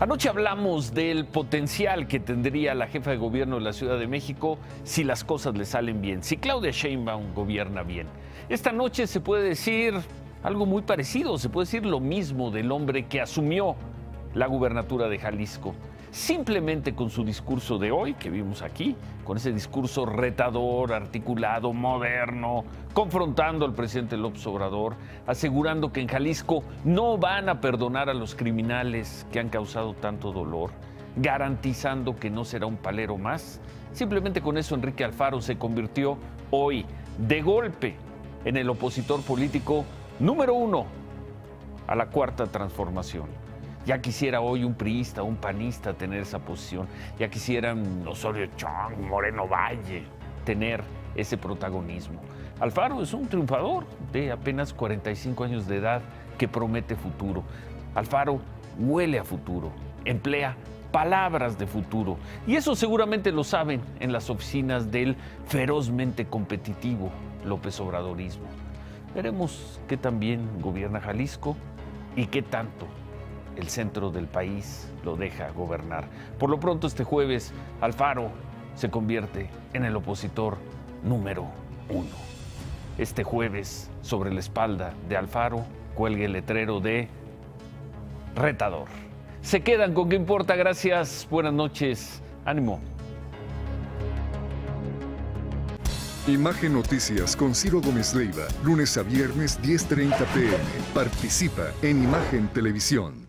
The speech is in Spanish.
Anoche hablamos del potencial que tendría la jefa de gobierno de la Ciudad de México si las cosas le salen bien, si Claudia Sheinbaum gobierna bien. Esta noche se puede decir algo muy parecido, se puede decir lo mismo del hombre que asumió la gubernatura de Jalisco. Simplemente con su discurso de hoy, que vimos aquí, con ese discurso retador, articulado, moderno, confrontando al presidente López Obrador, asegurando que en Jalisco no van a perdonar a los criminales que han causado tanto dolor, garantizando que no será un palero más. Simplemente con eso Enrique Alfaro se convirtió hoy, de golpe, en el opositor político número 1 a la Cuarta Transformación. Ya quisiera hoy un priista, un panista tener esa posición. Ya quisieran Osorio Chong, Moreno Valle tener ese protagonismo. Alfaro es un triunfador de apenas 45 años de edad que promete futuro. Alfaro huele a futuro, emplea palabras de futuro. Y eso seguramente lo saben en las oficinas del ferozmente competitivo López Obradorismo. Veremos qué tan bien gobierna Jalisco y qué tanto el centro del país lo deja gobernar. Por lo pronto, este jueves, Alfaro se convierte en el opositor número 1. Este jueves, sobre la espalda de Alfaro, cuelga el letrero de retador. Se quedan con ¿Qué importa? Gracias, buenas noches, ánimo. Imagen Noticias con Ciro Gómez Leiva, lunes a viernes 10:30 p.m. Participa en Imagen Televisión.